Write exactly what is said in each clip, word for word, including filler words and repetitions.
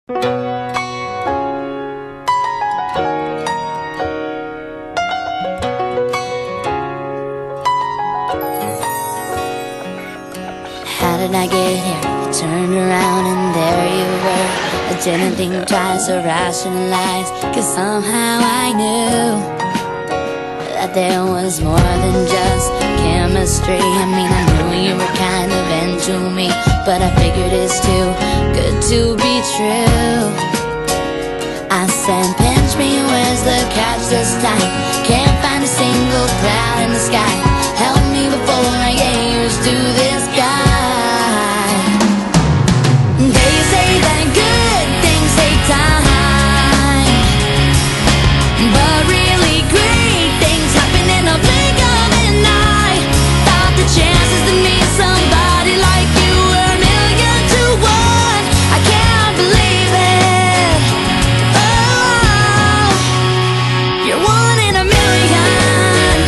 How did I get here? I turned around and there you were. I didn't think twice or rationalize, cause somehow I knew that there was more than just chemistry. I mean, I knew you were kind of into me, but I figured it's too good to be true. I said, pinch me, where's the catch this time? Can't find a single cloud in the sky. Help me before I get used to this guy. They say that good things take time, but really great things happen in a blink of an eye. Thought the chances to meet somebody like you were a million to one. I can't believe it. Oh, you're one in a million.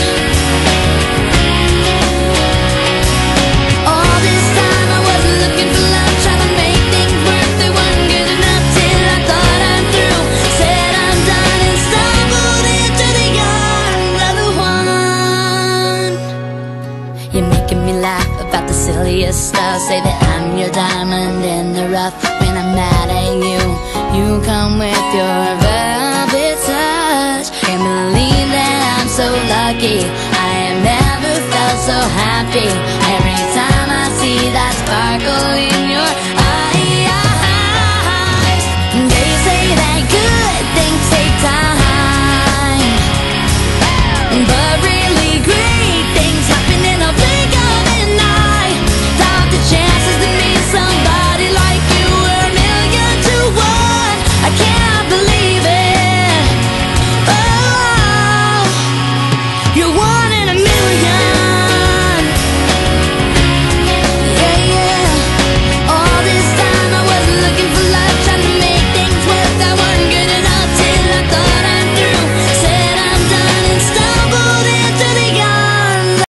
All this time I wasn't looking for love, trying to make things work. They weren't good enough till I thought I'm through. Said I'm done and stumbled into the arms of the one. You're making me laugh about the silliest stuff. Say that I'm your diamond in the rough. When I'm mad at you, you come with your velvet touch. Can't believe that I'm so lucky. I have never felt so happy. Every time I see that sparkle in